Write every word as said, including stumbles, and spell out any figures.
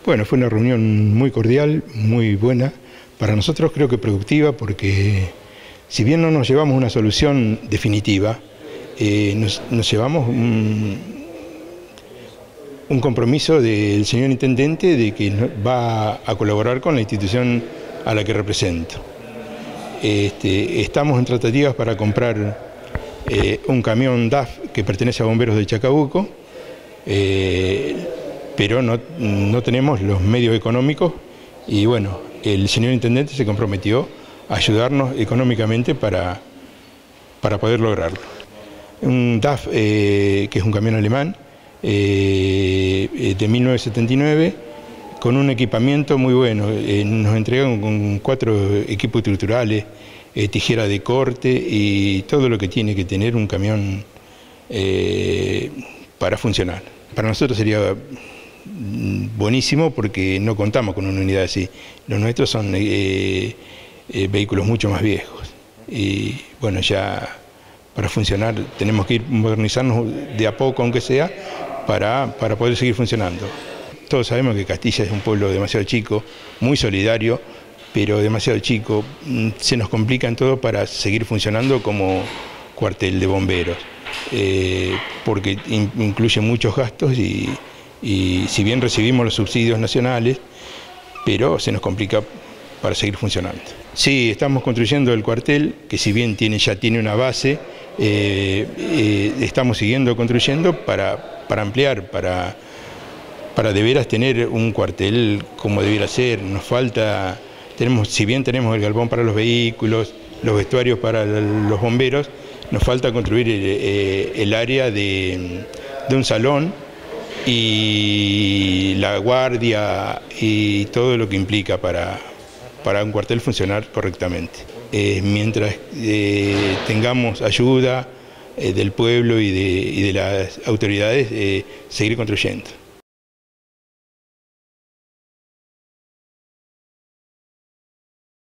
Bueno, fue una reunión muy cordial, muy buena, para nosotros creo que productiva, porque si bien no nos llevamos una solución definitiva, eh, nos, nos llevamos un, un compromiso del señor Intendente de que va a colaborar con la institución a la que represento. Este, estamos en tratativas para comprar eh, un camión D A F que pertenece a Bomberos de Chacabuco, eh, pero no, no tenemos los medios económicos y bueno, el señor Intendente se comprometió a ayudarnos económicamente para, para poder lograrlo. Un D A F eh, que es un camión alemán eh, de mil novecientos setenta y nueve, con un equipamiento muy bueno. Eh, nos entregan con cuatro equipos estructurales, eh, tijera de corte y todo lo que tiene que tener un camión eh, para funcionar. Para nosotros sería buenísimo porque no contamos con una unidad así. Los nuestros son eh, eh, vehículos mucho más viejos y bueno, ya para funcionar tenemos que ir modernizarnos de a poco, aunque sea, para, para poder seguir funcionando. Todos sabemos que Castilla es un pueblo demasiado chico, muy solidario, pero demasiado chico. Se nos complica en todo para seguir funcionando como cuartel de bomberos, eh, porque in, incluye muchos gastos y, y si bien recibimos los subsidios nacionales, pero se nos complica para seguir funcionando. Sí, estamos construyendo el cuartel, que si bien tiene, ya tiene una base, eh, eh, estamos siguiendo construyendo para, para ampliar, para... para de veras tener un cuartel como debiera ser. Nos falta, tenemos, si bien tenemos el galpón para los vehículos, los vestuarios para los bomberos, nos falta construir el, el área de, de un salón y la guardia y todo lo que implica para, para un cuartel funcionar correctamente. Eh, mientras eh, tengamos ayuda eh, del pueblo y de, y de las autoridades, eh, seguir construyendo.